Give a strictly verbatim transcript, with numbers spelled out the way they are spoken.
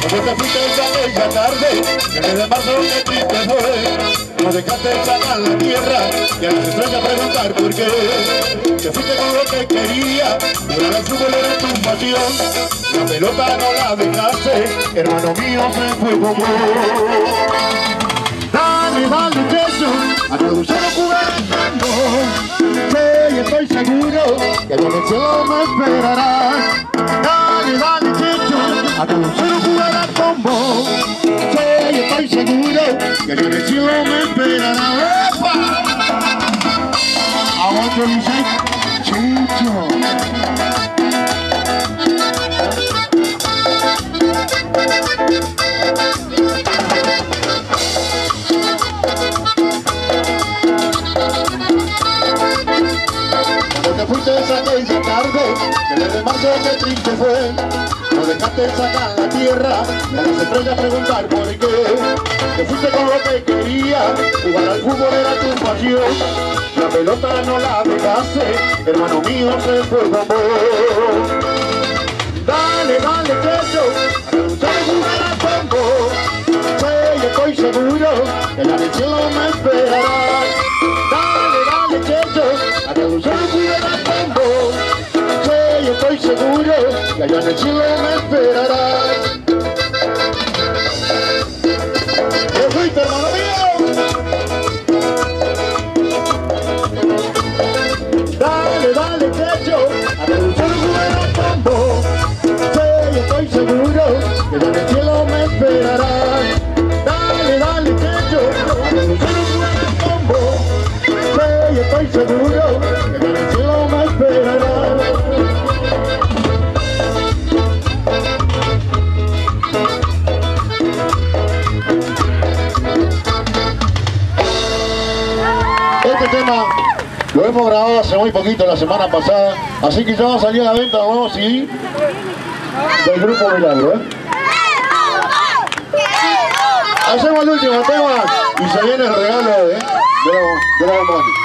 Como te fuiste aquella tarde, que desde marzo que triste fue. No dejaste sacar la tierra y a las estrellas preguntar por qué. Te fuiste con lo que quería, jugar al fútbol era tu pasión. La pelota no la dejaste, hermano mío se fue con vos. Dale, dale, checho, a tu solo jugar el tango. Sí, estoy seguro que en el cielo me esperarás. Dale, dale, checho, a tu solo jugar al combo. Sí, estoy seguro que en el cielo me esperarás. ¡Epa! Aguante, dice Checho. Te fuiste esa aquella tarde, que desde marzo que triste fue. No dejaste sacar la tierra y a las estrellas preguntar por qué. Te fuiste con lo que quería, jugar al fútbol era tu pasión. La pelota no la dejaste, hermano mío se fue con vos. Dale, dale, Checho, a luchar y jugar al combo. Sí, estoy seguro que en el cielo me esperarás. Dale, dale, Checho, a luchar y jugar al combo. Sí, estoy seguro que allá en el cielo me esperarás. ¿Qué fuiste, hermano mío? Dale, dale, Checho, a luchar y jugar al combo. Sí, estoy seguro que allá en el cielo me esperarás. Dale, dale, Checho, a luchar y jugar al combo. Sí, estoy seguro que allá en el cielo me esperarás. Este tema lo hemos grabado hace muy poquito, la semana pasada, así que ya va a salir a la venta un nuevo C D del Grupo Milagro, ¿eh? Hacemos el último tema y se viene el regalo, ¿eh? de los, de los demonios.